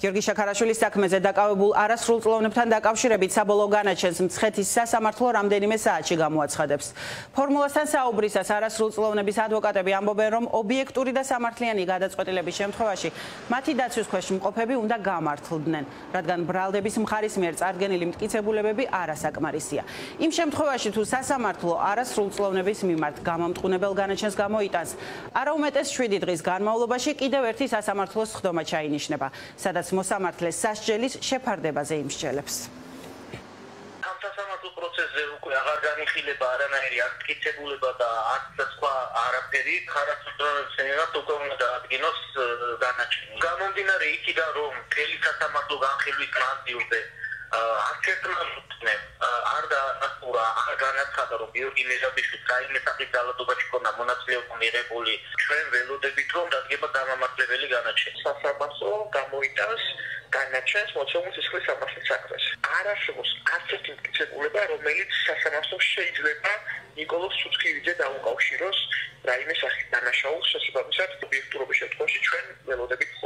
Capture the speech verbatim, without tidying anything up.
შაქარაშვილის საქმეზე დაკავებულ არასრულწლოვნებთან დაკავშირებით საბოლოო განაჩენს მცხეთის სასამართლო რამდენიმე საათში გამოაცხადებს. ფორმულასთან საუბრისას არასრულწლოვნების ადვოკატები ამბობენ, რომ ობიექტური და სამართლიანი გადაწყვეტილების შემთხვევაში მათი დაცვის ქვეშ მყოფები უნდა გამართლდნენ, რადგან ბრალდების მხარის მიერ წარდგენილი მტკიცებულებები არასაკმარისია. იმ შემთხვევაში, თუ სასამართლო არასრულწლოვნების მიმართ გამამტყუნებელ განაჩენს გამოიტანს, არაუმეტეს შვიდი დღის განმავლობაში კიდევ ერთი სასამართლოს სხდომა ჩაინიშნება, სადაც მოსამართლეს სასჯელის შეფარდებაზე იმსჯელებს. ამ სასამართლო პროცესზე უკვე აღარ განიხილება არანაირი მტკიცებულება და არც სხვა არაფერი, არასრულწლოვნების მიმართ უკვე უნდა დაადგინოს განაჩენი. გამომდინარე იქიდან, რომ მთელი სასამართლო განხილვის მანძილზე არც ერთმა არ დაასწორა, არ განაცხადა, რომ გიორგი მეზაბიშვილს რაიმე სახის ძალადობაში ქონდა მონაწილეობა მიღებული, ჩვენ ველოდებით, რომ დადგება გამამართლებელი განაჩენი. სასამართლო გამოიტანს განაჩენს მოცემულ სისხლის სამართლის საქმეს. არ არსებობს არც ერთი მტკიცებულება, რომელიც სასამართლოს შეიძლება ნიკოლოზ ცუცქივიძე დაუკავშიროს რაიმე სახის დანაშაულს შესაბამისად ობიექტურობის შემთხვევაში ჩვენ ველოდებით